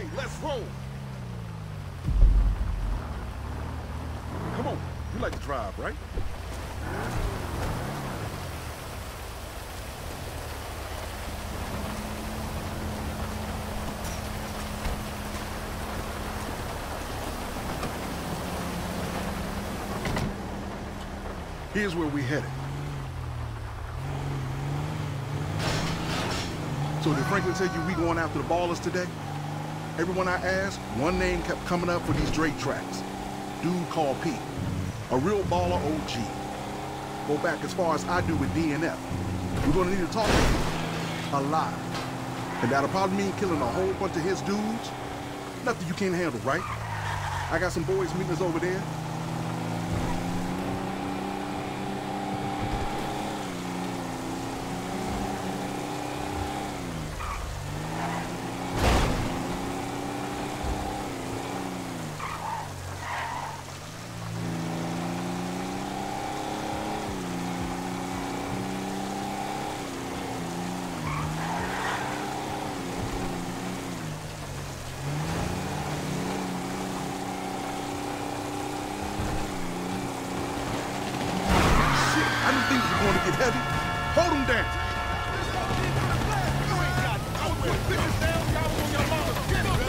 Hey, let's roll. Come on, you like to drive, right? Here's where we headed. So did Franklin tell you we going after the Ballas today? Everyone I asked, one name kept coming up for these Drake tracks. Dude called Pete. A real baller OG. Go back as far as I do with DNF. We're gonna need to talk to him. Alive. And that'll probably mean killing a whole bunch of his dudes. Nothing you can't handle, right? I got some boys meeting us over there. Going to get heavy. Hold them down. You ain't got nowhere. Bitches down, y'all on your mama. Get up,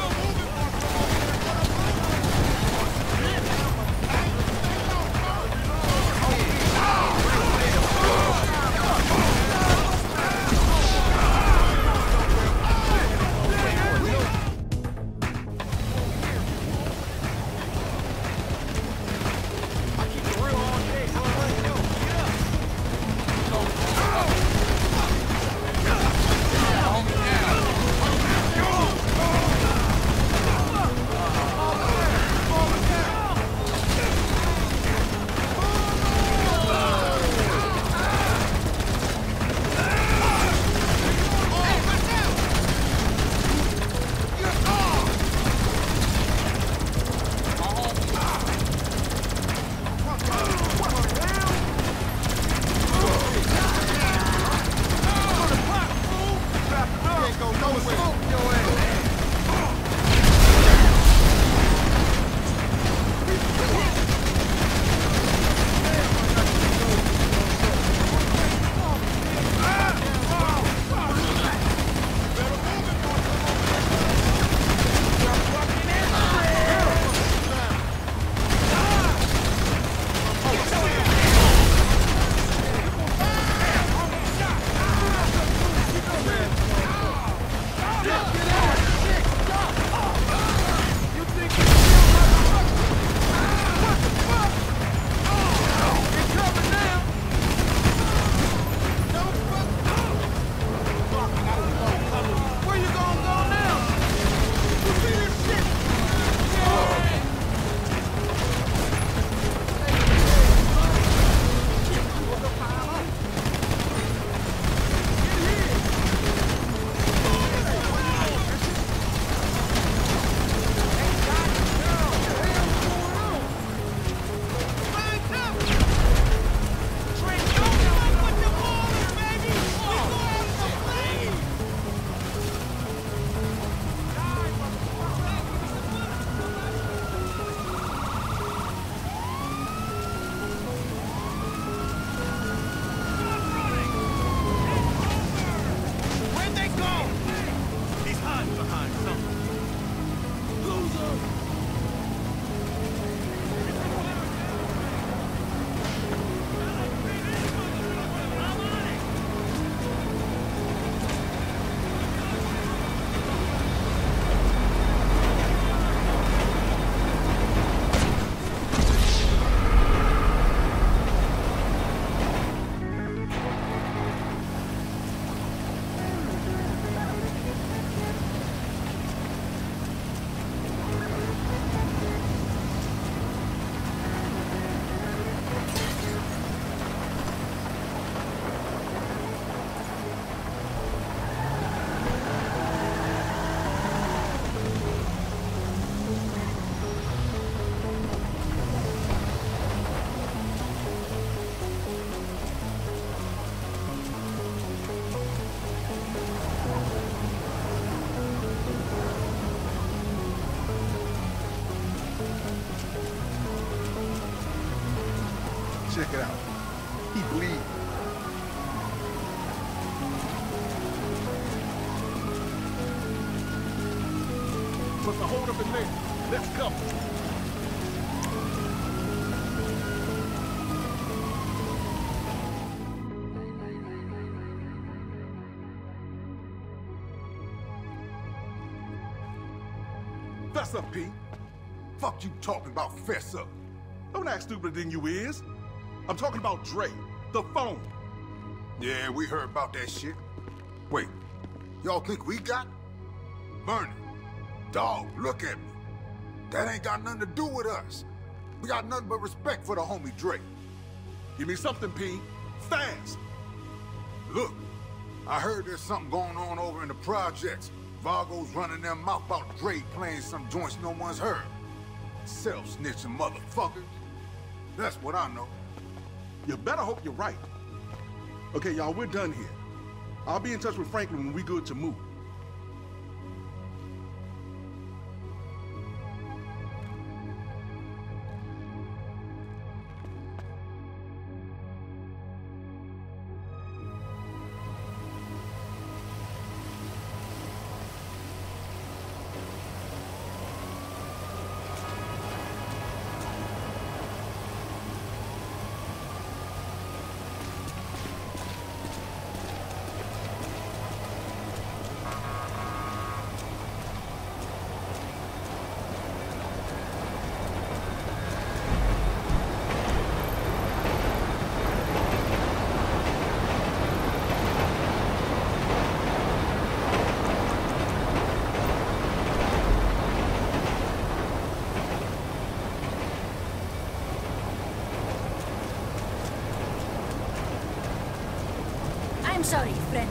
Check it out. He bleeds. Must have hold up in there. Let's go. Fess up, P. Fuck you talking about fess up? Don't act stupider than you is. I'm talking about Dre, the phone. Yeah, we heard about that shit. Wait, y'all think we got? Bernie, dog, look at me. That ain't got nothing to do with us. We got nothing but respect for the homie Dre. Give me something, P. Fast. Look, I heard there's something going on over in the projects. Vargo's running their mouth about Dre playing some joints no one's heard. Self-snitching motherfuckers. That's what I know. You better hope you're right. Okay, y'all, we're done here. I'll be in touch with Franklin when we good to move. I'm sorry, friend.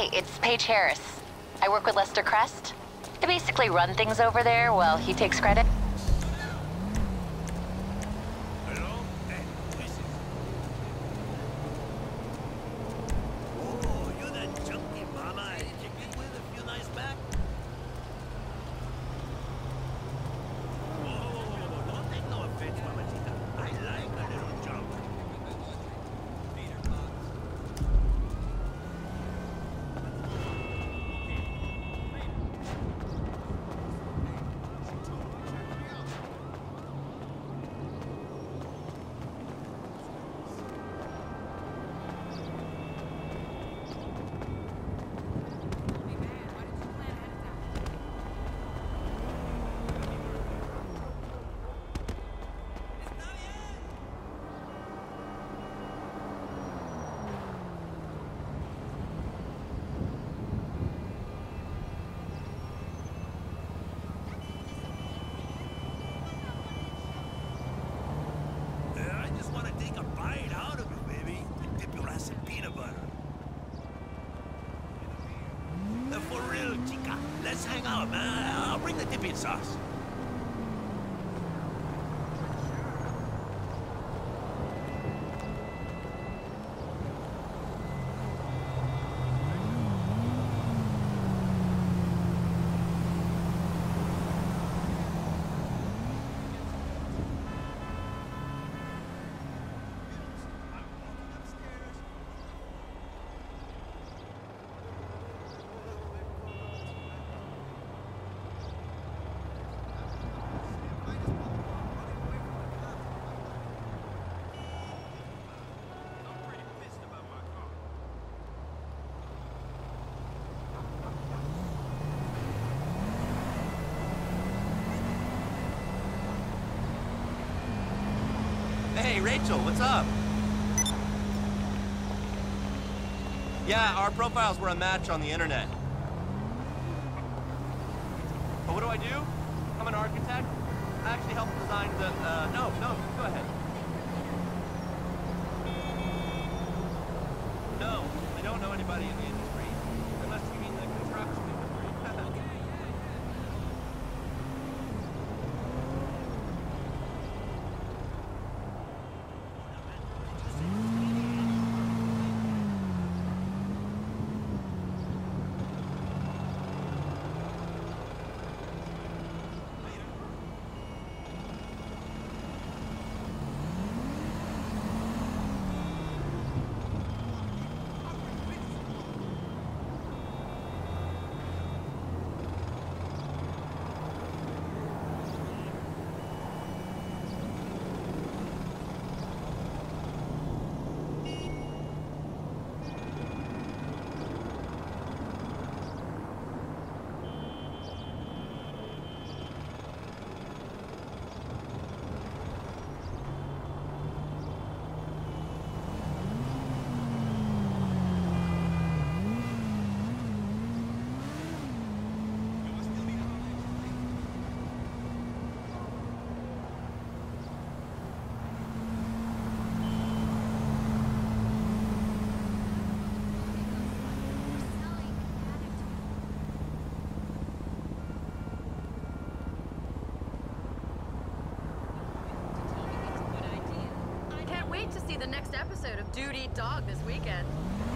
Hey, it's Paige Harris. I work with Lester Crest. I basically run things over there while he takes credit. Let's hang out, man. I'll bring the dipping sauce. Hey, Rachel, what's up? Yeah, our profiles were a match on the internet. But what do I do? I'm an architect. I actually helped design the, no, go ahead. No, I don't know anybody in the industry. Unless you mean the construction industry. To see the next episode of Dude Eat Dog this weekend.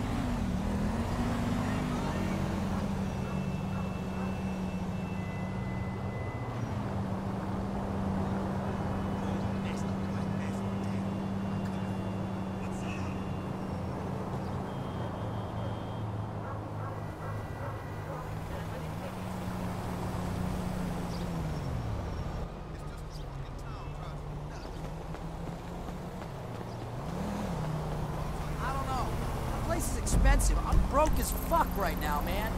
This is expensive. I'm broke as fuck right now, man.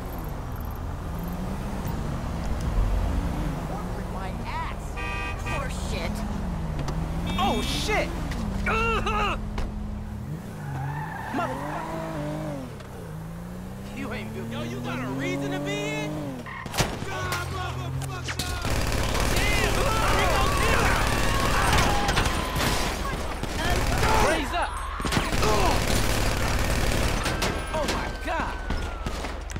Corporate my ass. Poor shit. Oh shit! Motherfucker! You ain't good. Yo, you got a reason to be here? God, motherfucker! Damn! Raise up! Oh my god!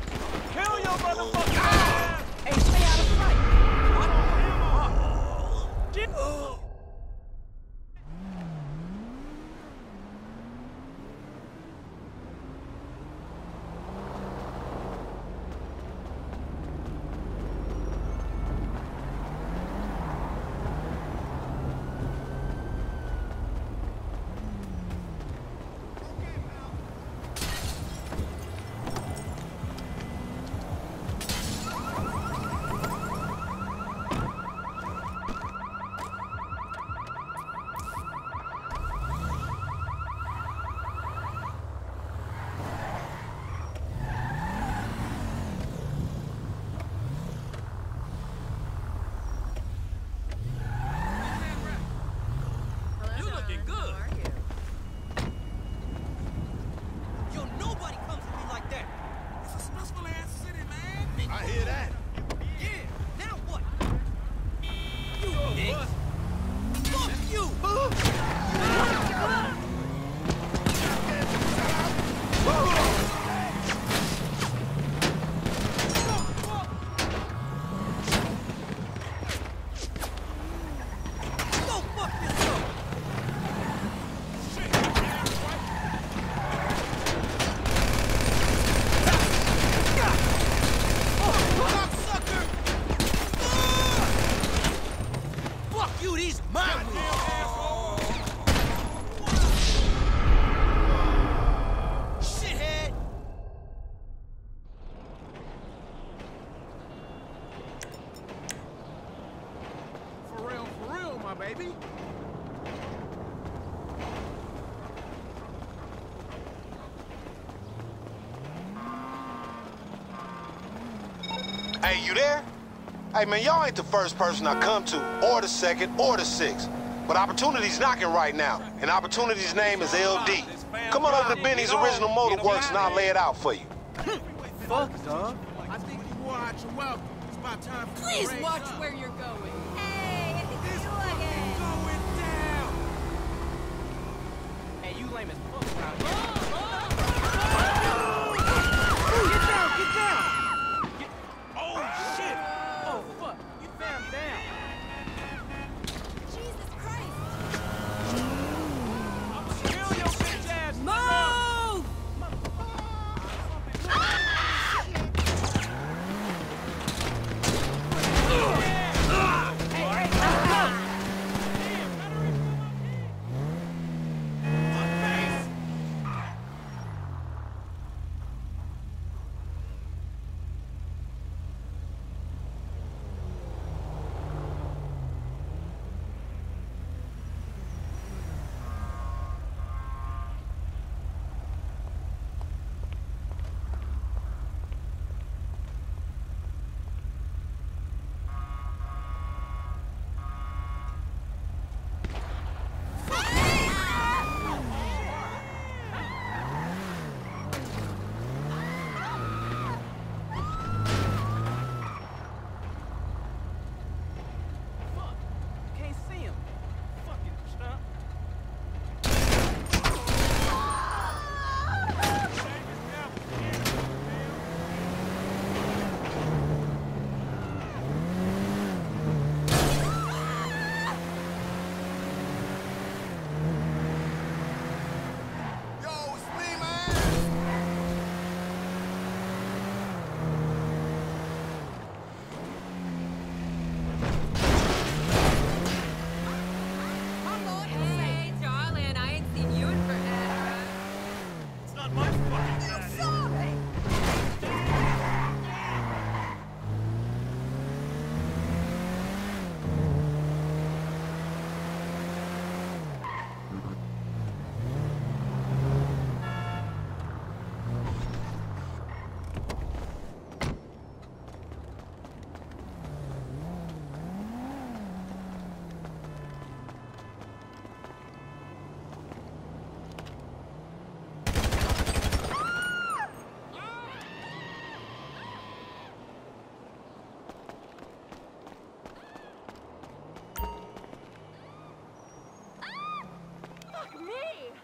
Pete? Hey, you there? Hey, man, y'all ain't the first person I come to, or the second, or the sixth. But Opportunity's knocking right now, and Opportunity's name is LD. Come on over to Benny's Original Motor Works and I'll lay it out for you. Fuck, dog. I think you wore out your welcome. It's about time for Please the race watch up. where you're going. Hey, it's you again. Going down. Hey, you lame as fuck out here. Get down, get down. Oh, shit! Oh, fuck. You found down. Jesus Christ. Kill your bitch ass! Move! Can't see him. Fucking stump. Yo, it's me, man. Hey, darling, I ain't seen you in forever. It's not my fucking bad. Sorry. Fuck me!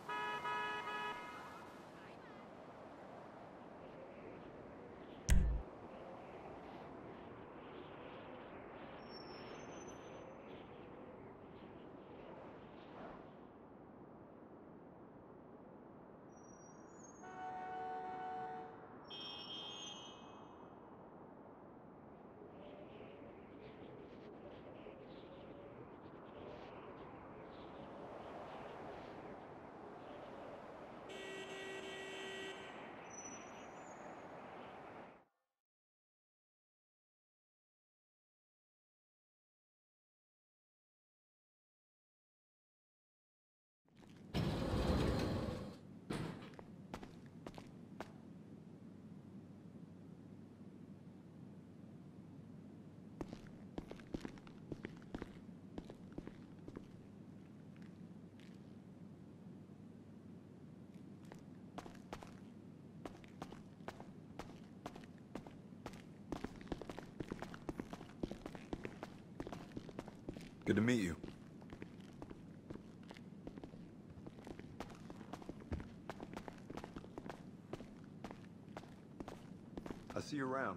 Good to meet you. I'll see you around.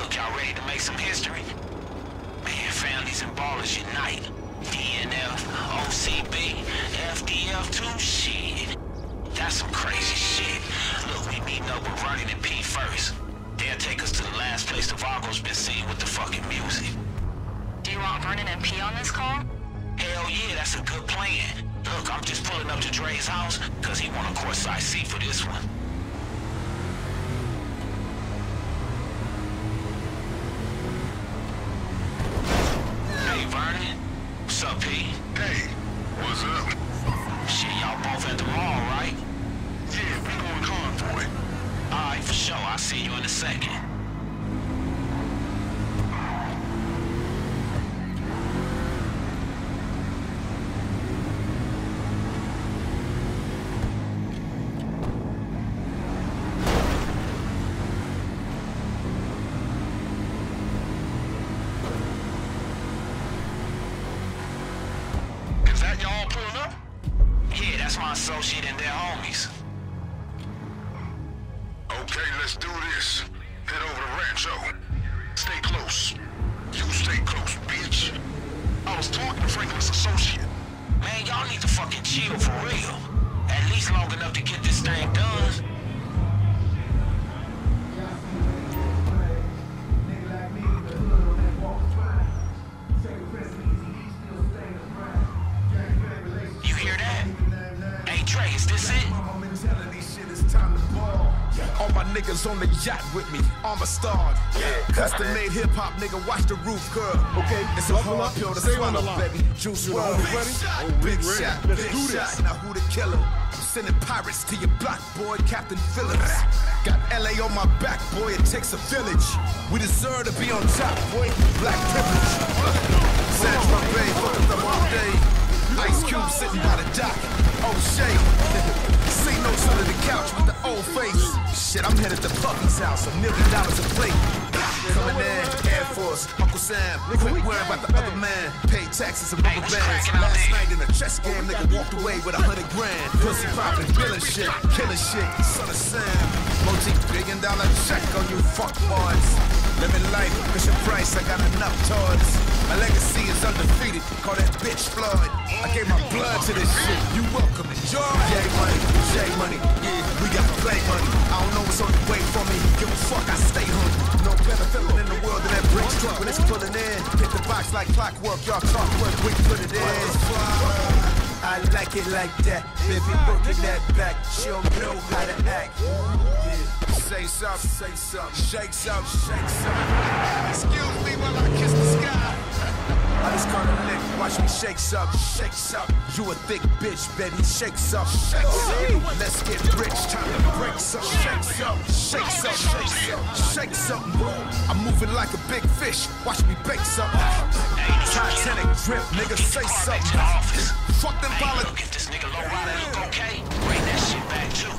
Look, y'all ready to make some history? Man, families and ballers unite. DNF, OCB, FDF too, shit. That's some crazy shit. Look, we meeting up with Vernon and P first. They'll take us to the last place the Vargo's been seen with the fucking music. Do you want Vernon and P on this call? Hell yeah, that's a good plan. Look, I'm just pulling up to Dre's house, cause he want a courtside seat for this one. Hey, Vernon. What's up, P? Hey, what's up? Shit, y'all both at the mall, right? Yeah, we going convoy. Alright, for sure. I'll see you in a second. Is that y'all pulling up? Yeah, that's my associate and their homies. Okay, let's do this. Head over to Rancho. Stay close. You stay close, bitch. I was talking to Franklin's associate. Man, y'all need to fucking chill for real. At least long enough to get this thing done. You hear that? Hey, Dre, is this it? All my niggas on the yacht with me, armor starred. Custom made hip hop, nigga, watch the roof curl. Okay, it's a hard pill to swallow, baby. Juice WRLD. Big shot, big shot. Now who the killer? I'm sending pirates to your block, boy, Captain Phillips. Got LA on my back, boy, it takes a village. We deserve to be on top, boy, black privilege. San Tropez, fucking them all day. Ice Cube sitting by the dock. Oh, shade. See no son of the couch with the old face. Shit, I'm headed to Puffy's house, $1 million a plate. Coming in, Air Force, Uncle Sam. Quit worrying about the other man. Pay taxes and rubber bands. Last night in a chess game, nigga walked away with $100 grand. Pussy popping, billing shit, killing shit. Son of Sam. Multi-billion-dollar check on you fuck boys. Living life, Bishop Price, I got enough toys. My legacy is undefeated, call that bitch Floyd. I gave my blood to this shit, you welcome it. J money, yeah, we got play money. I don't know what's on the way for me, give a fuck, I stay hungry. No better feeling in the world than that Brinks truck when it's pulling in. Hit the box like clockwork, y'all clockwork, we put it in. I like it like that, baby, working that back, she don't know how to act. Say something, shake something, shake something. Excuse me while I kiss the sky. I just caught a lick, watch me shake something, shake something. You a thick bitch, baby, shake something, shake something. Let's get rich, time to break something, shake something, shake something, shake something. I'm moving like a big fish, watch me bake something. Titanic drip, nigga, say something. Fuck them politics. Look, if this nigga low rider look okay, bring that shit back too.